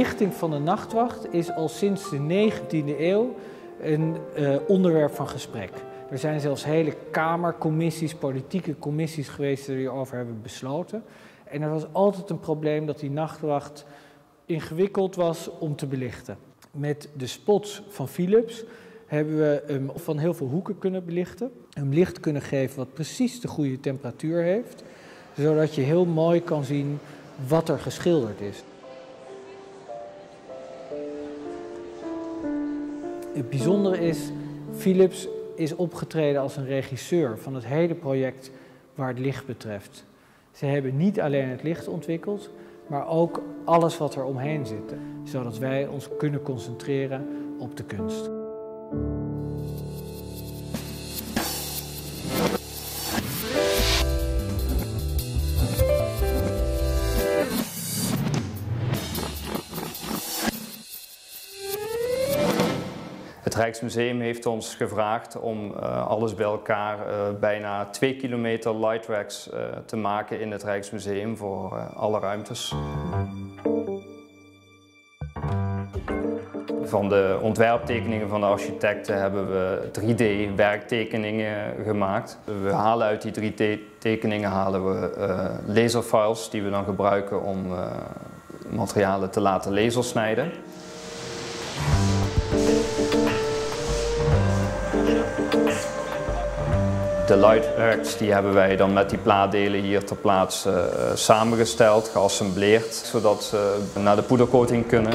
belichting van de nachtwacht is al sinds de 19e eeuw een onderwerp van gesprek. Er zijn zelfs hele kamercommissies, politieke commissies geweest die hierover hebben besloten. En er was altijd een probleem dat die nachtwacht ingewikkeld was om te belichten. Met de spots van Philips hebben we hem van heel veel hoeken kunnen belichten. Hem licht kunnen geven wat precies de goede temperatuur heeft, zodat je heel mooi kan zien wat er geschilderd is. Het bijzondere is, Philips is opgetreden als een regisseur van het hele project waar het licht betreft. Ze hebben niet alleen het licht ontwikkeld, maar ook alles wat er omheen zit, zodat wij ons kunnen concentreren op de kunst. Het Rijksmuseum heeft ons gevraagd om alles bij elkaar bijna 2 kilometer lightracks te maken in het Rijksmuseum voor alle ruimtes. Van de ontwerptekeningen van de architecten hebben we 3D-werktekeningen gemaakt. We halen uit die 3D-tekeningen laserfiles die we dan gebruiken om materialen te laten lasersnijden. De lightracks die hebben wij dan met die plaatdelen hier ter plaatse samengesteld, geassembleerd, zodat ze naar de poedercoating kunnen.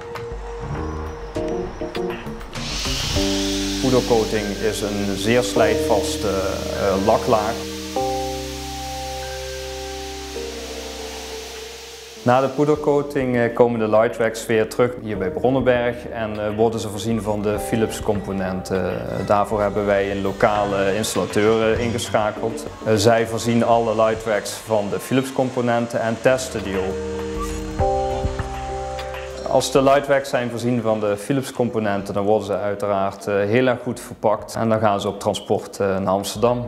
Poedercoating is een zeer slijtvaste laklaag. Na de poedercoating komen de lightracks weer terug hier bij Bronnenberg en worden ze voorzien van de Philips componenten. Daarvoor hebben wij een lokale installateur ingeschakeld. Zij voorzien alle lightracks van de Philips componenten en testen die ook. Als de lightracks zijn voorzien van de Philips componenten, dan worden ze uiteraard heel erg goed verpakt en dan gaan ze op transport naar Amsterdam.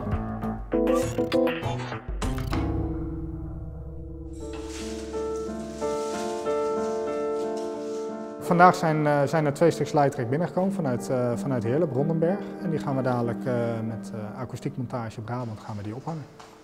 Vandaag zijn er 2 stuks lightrack binnengekomen vanuit Heerlen, Bronnenberg. En die gaan we dadelijk met akoestiekmontage Brabant gaan we die ophangen.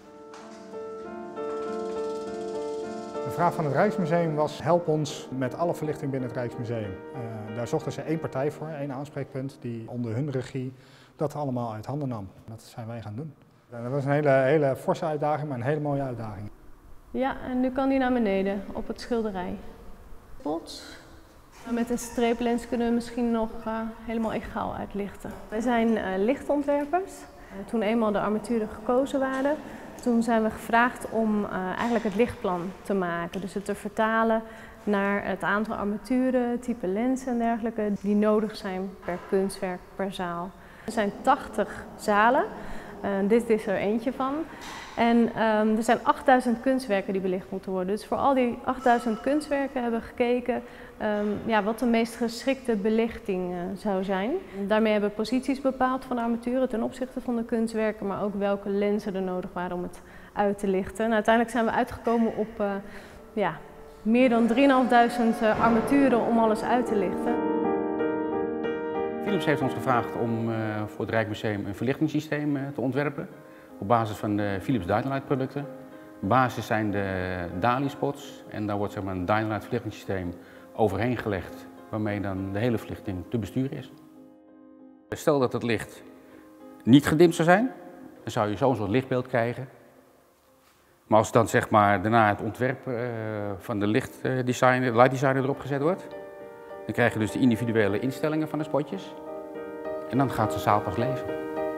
De vraag van het Rijksmuseum was: help ons met alle verlichting binnen het Rijksmuseum. Daar zochten ze 1 partij voor, 1 aanspreekpunt die onder hun regie dat allemaal uit handen nam. Dat zijn wij gaan doen. Dat was een hele forse uitdaging, maar een hele mooie uitdaging. Ja, en nu kan die naar beneden op het schilderij. Spots. Met een streeplens kunnen we misschien nog helemaal egaal uitlichten. Wij zijn lichtontwerpers. Toen eenmaal de armaturen gekozen waren, toen zijn we gevraagd om eigenlijk het lichtplan te maken. Dus het te vertalen naar het aantal armaturen, type lenzen en dergelijke die nodig zijn per kunstwerk, per zaal. Er zijn 80 zalen. Dit is er eentje van. En er zijn 8000 kunstwerken die belicht moeten worden. Dus voor al die 8000 kunstwerken hebben we gekeken wat de meest geschikte belichting zou zijn. Daarmee hebben we posities bepaald van de armaturen ten opzichte van de kunstwerken, maar ook welke lenzen er nodig waren om het uit te lichten. En uiteindelijk zijn we uitgekomen op meer dan 3500 armaturen om alles uit te lichten. Philips heeft ons gevraagd om voor het Rijksmuseum een verlichtingssysteem te ontwerpen op basis van de Philips Dynalight producten. Basis zijn de DALI spots en daar wordt een Dynalight verlichtingssysteem overheen gelegd waarmee dan de hele verlichting te besturen is. Stel dat het licht niet gedimd zou zijn, dan zou je zo'n soort lichtbeeld krijgen. Maar als dan daarna het ontwerp van de light designer erop gezet wordt, dan krijg je dus de individuele instellingen van de spotjes en dan gaat de zaal pas leven.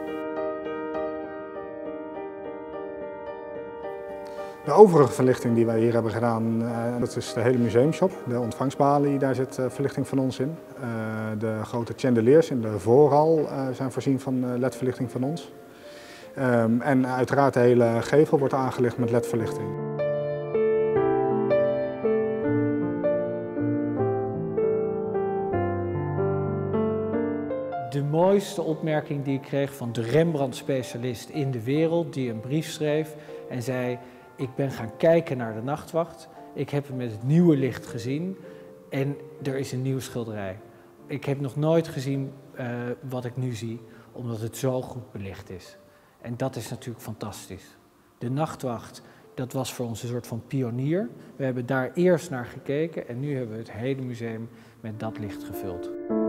De overige verlichting die wij hier hebben gedaan, dat is de hele museumshop. De ontvangstbalie, daar zit verlichting van ons in. De grote chandeliers in de voorhal zijn voorzien van LED-verlichting van ons. En uiteraard de hele gevel wordt aangelicht met LED-verlichting. De mooiste opmerking die ik kreeg van de Rembrandt-specialist in de wereld, die een brief schreef en zei: ik ben gaan kijken naar de nachtwacht, ik heb hem met het nieuwe licht gezien En er is een nieuw schilderij. Ik heb nog nooit gezien wat ik nu zie, omdat het zo goed belicht is. En dat is natuurlijk fantastisch. De Nachtwacht, dat was voor ons een soort van pionier. We hebben daar eerst naar gekeken en nu hebben we het hele museum met dat licht gevuld.